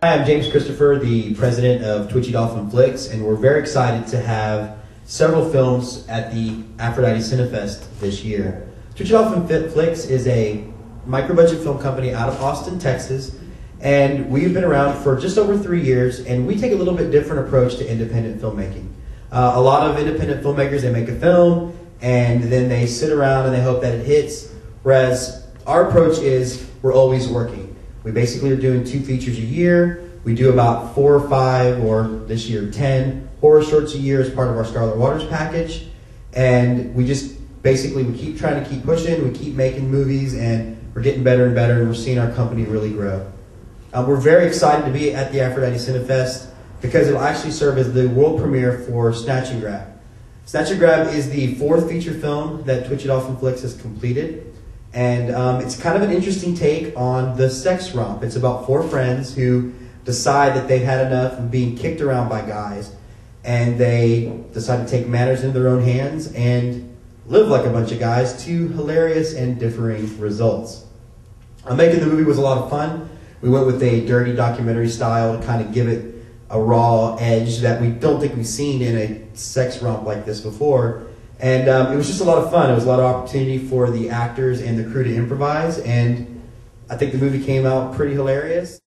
Hi, I'm James Christopher, the president of Twitchy Dolphin Flicks, and we're very excited to have several films at the Aphrodite Cinefest this year. Twitchy Dolphin Flicks is a micro-budget film company out of Austin, Texas, and we've been around for just over 3 years, and we take a little bit different approach to independent filmmaking. A lot of independent filmmakers, they make a film, and then they sit around and they hope that it hits, whereas our approach is we're always working. We basically are doing 2 features a year. We do about 4 or 5, or this year 10 horror shorts a year as part of our Scarlet Waters package. And we just basically, we keep trying to keep pushing, we keep making movies, and we're getting better and better, and we're seeing our company really grow. We're very excited to be at the Aphrodite Cinefest because it'll actually serve as the world premiere for Snatch and Grab. Snatch and Grab is the 4th feature film that Twitchy Dolphin Flicks has completed. And it's kind of an interesting take on the sex romp. It's about 4 friends who decide that they've had enough of being kicked around by guys, and they decide to take matters into their own hands and live like a bunch of guys to hilarious and differing results. Making the movie was a lot of fun. We went with a dirty documentary style to kind of give it a raw edge that we don't think we've seen in a sex romp like this before. And it was just a lot of fun. It was a lot of opportunity for the actors and the crew to improvise, and I think the movie came out pretty hilarious.